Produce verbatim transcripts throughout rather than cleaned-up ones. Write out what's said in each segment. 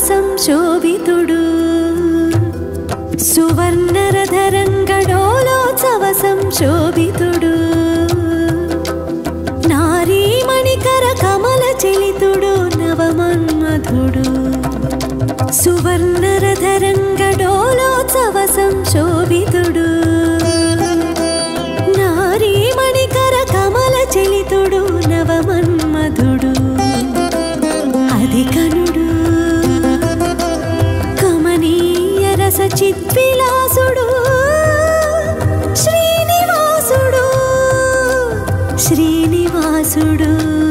సంశోభితుడు సువర్ణరధరంగడోలోత్సవ సంశోభితుడు నారీమణికర కమల చలితుడు నవమన్మధుడు సువర్ణరధరంగడోలోత్సవ సంశోభితుడు నారీమణికర కమల చలితుడు నవమన్మధుడు అధికనుడు కమనీయ రస చిద్విలాసుడు శ్రీనివాసుడు శ్రీనివాసుడు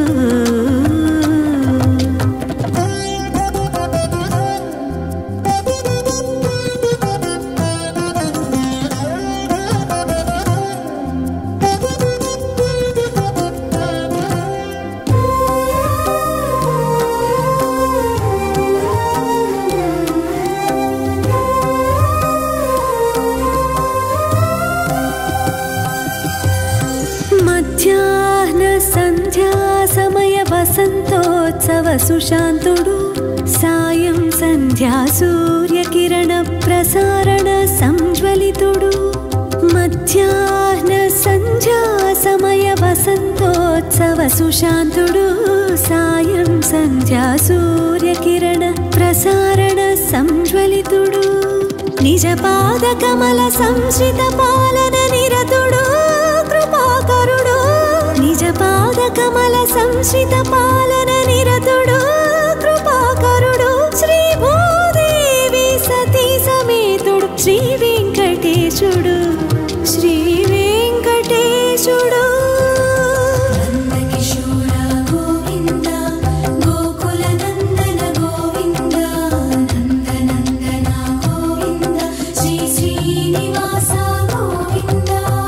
వసంతోత్సవ సుశాంతుడు సాయం సంధ్యా సూర్యకిరణ ప్రసారణ సంజ్వలితుడు మధ్యాహ్న సంధ్యా సమయ వసంతోత్సవ సుశాంతుడు సాయం సంధ్యా సూర్యకిరణ ప్రసారణ సంజ్వలితుడు నిజ పాద కమల సంశ్రిత పాలన నిరతుడు కృపాకరుడు నిజ పాద కమల సంశ్రిత పాలన నిరతుడు కృపాకరుడు శ్రీ భూదేవి సతీ సమేతుడు శ్రీ వెంకటేశుడు శ్రీ వెంకటేశుడు నందకిశోర గోవింద గోకుల నందన గోవింద నందనందన గోవింద శ్రీ శ్రీనివాస గోవింద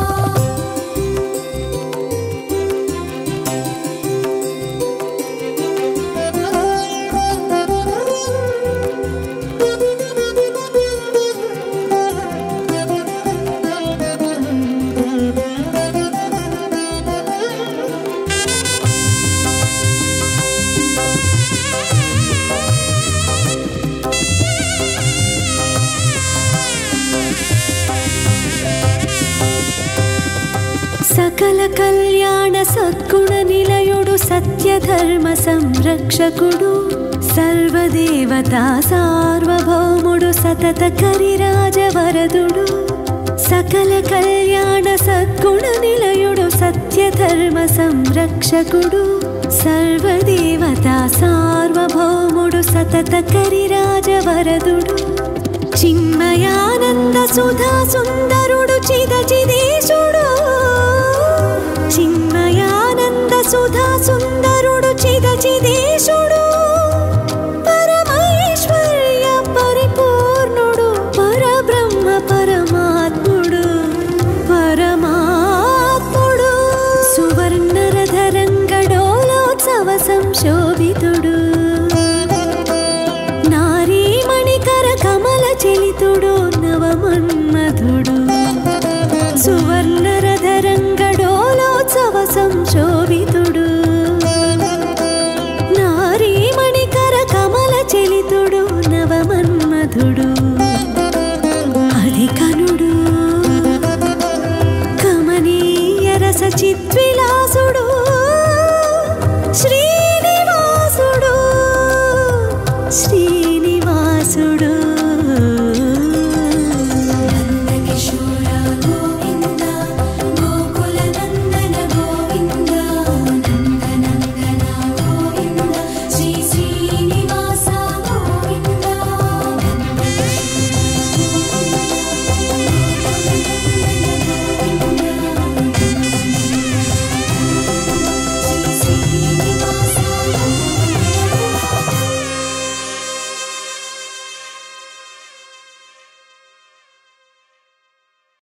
సకల కళ్యాణ సద్గుణ నిలయుడు సత్యధర్మ సంరక్షకుడు సర్వదేవతా సార్వభౌముడు సతత కరిరాజవరదుడు సకల కళ్యాణ సద్గుణ నిలయుడు సత్యధర్మ సంరక్షకుడు సర్వదేవతా సార్వభౌముడు సతత కరిరాజవరదుడు చిన్మయానంద సుధా సుందరుడు చిదచిదేశుడు చిన్మయానంద సుధా సుందరుడు చిదచిదేశుడు పరమైశ్వర్య పరిపూర్ణుడు పరబ్రహ్మ పరమాత్ముడు పరమాత్ముడు సువర్ణరధరంగడోలోత్సవ సంశోభితుడు నారీమణికర కమల చలితుడు నవమన్మధుడు సువర్ణరధరంగడోలోత్సవ సంశోభితుడు నారీమణికర కమల చలితుడు నవమన్మధుడు